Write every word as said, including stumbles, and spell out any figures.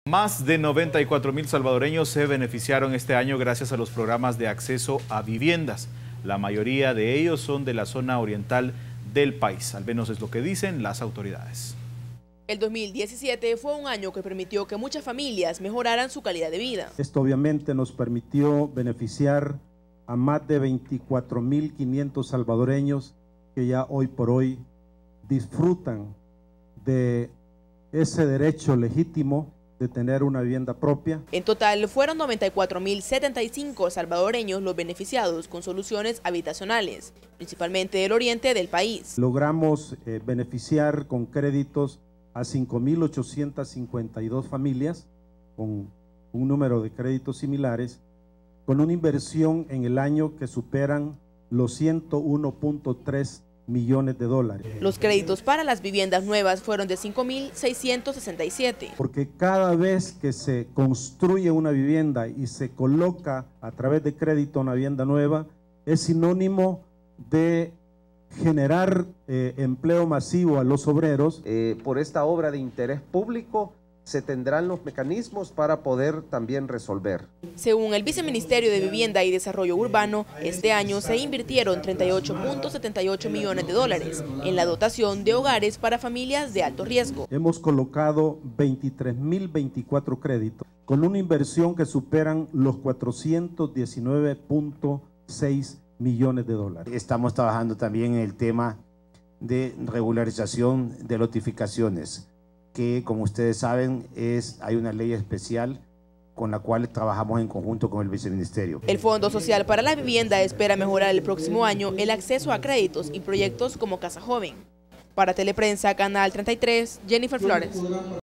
Más de noventa y cuatro mil salvadoreños se beneficiaron este año gracias a los programas de acceso a viviendas. La mayoría de ellos son de la zona oriental del país, al menos es lo que dicen las autoridades. El dos mil diecisiete fue un año que permitió que muchas familias mejoraran su calidad de vida. Esto obviamente nos permitió beneficiar a más de veinticuatro mil quinientos salvadoreños que ya hoy por hoy disfrutan de ese derecho legítimo de tener una vivienda propia. En total fueron noventa y cuatro mil setenta y cinco salvadoreños los beneficiados con soluciones habitacionales, principalmente del oriente del país. Logramos eh, beneficiar con créditos a cinco mil ochocientas cincuenta y dos familias con un número de créditos similares, con una inversión en el año que superan los ciento uno punto tres millones de dólares. Los créditos para las viviendas nuevas fueron de cinco mil seiscientos sesenta y siete. Porque cada vez que se construye una vivienda y se coloca a través de crédito una vivienda nueva, es sinónimo de generar eh, empleo masivo a los obreros. Eh, por esta obra de interés público se tendrán los mecanismos para poder también resolver. Según el Viceministerio de Vivienda y Desarrollo Urbano, este año se invirtieron treinta y ocho punto setenta y ocho millones de dólares en la dotación de hogares para familias de alto riesgo. Hemos colocado veintitrés mil veinticuatro créditos con una inversión que superan los cuatrocientos diecinueve punto seis millones de dólares. Estamos trabajando también en el tema de regularización de notificaciones, que como ustedes saben es, hay una ley especial con la cual trabajamos en conjunto con el Viceministerio. El Fondo Social para la Vivienda espera mejorar el próximo año el acceso a créditos y proyectos como Casa Joven. Para Teleprensa, Canal treinta y tres, Jennifer Flores.